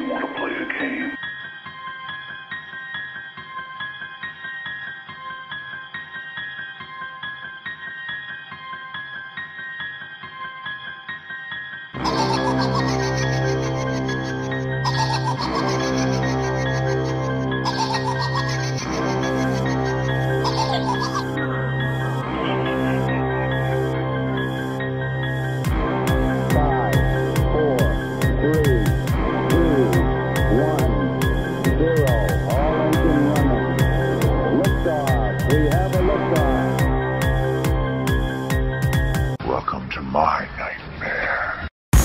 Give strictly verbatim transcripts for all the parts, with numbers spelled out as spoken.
Want to play a game? Welcome to my nightmare.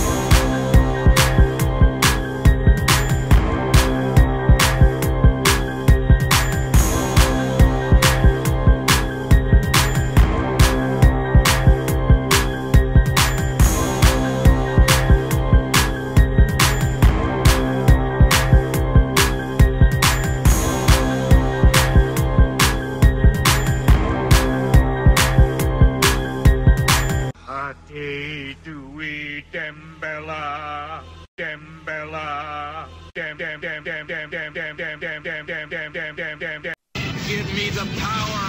Ati dui dembella, dembella, dem dem dem dem dem dem dem dem dem dem dem dem dem dem dem dem. Give me the power